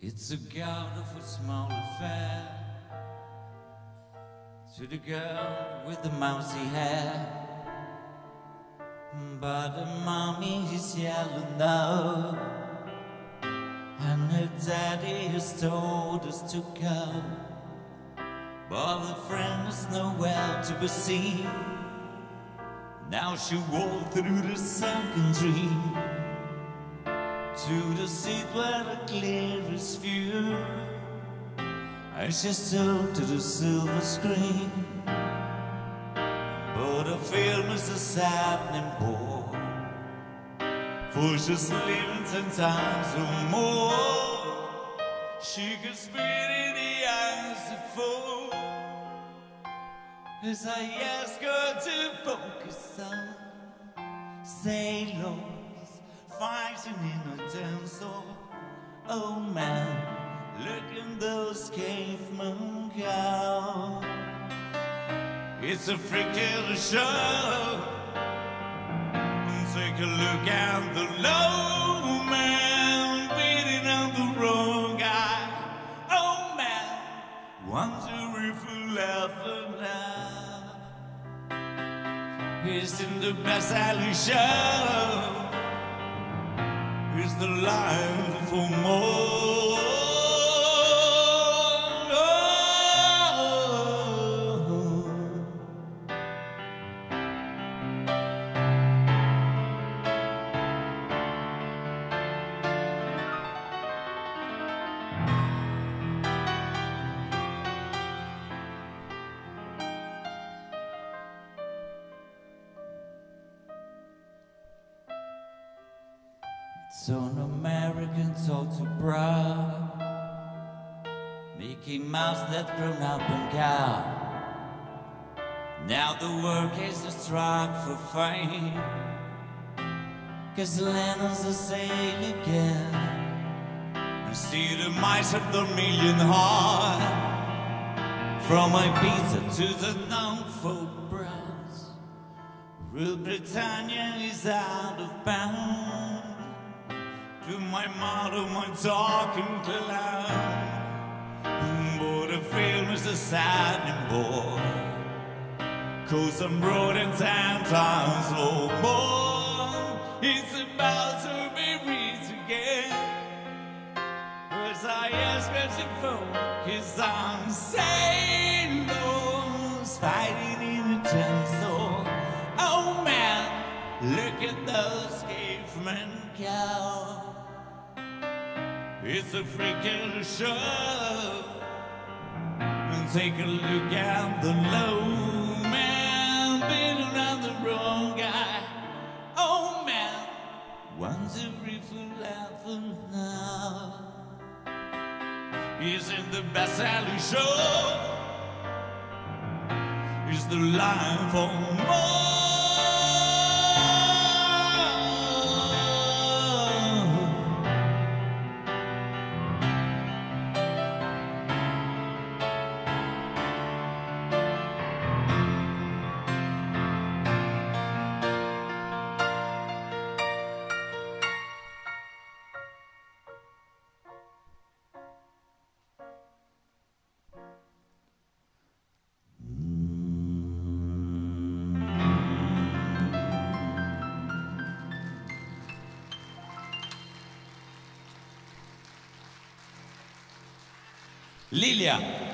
It's a god of a small affair. To the girl with the mousy hair, but her mommy is yellow now, and her daddy has told us to go, but the friend is nowhere to be seen. Now she walked through the sunken tree to the seat where the clearest view, and she stood to the silver screen. But the film is a saddening bore, for she's living 10 times or more. She could spit in the eyes of foe as I ask her to focus on sailors fighting in a dance hall. Oh man, look at those cavemen go. It's a freaky show. Take a look at the low man beating on the wrong guy. Oh man, wonder if we'll ever know. It's in the best alley show. It's the life for more. So an American told to brag, Mickey Mouse that grown up and cow. Now the work is a strike for fame, 'cause Lennon's a sail again. And see the mice of the million heart, from Ibiza to the Norfolk Browns. Rule Britannia is out of bounds. To my motto, my talking clown. But the film is a saddening bore, 'cause I'm brought in 10 times or more. It's about to be reached again, as I ask her to focus on sailors fighting in a dance hall. Oh man, look at those cavemen go. It's a freaking show. And take a look at the low man beating on the wrong guy. Oh man, wonder if we'll ever know. He's in the best alley show. It's the line for more. Lilia.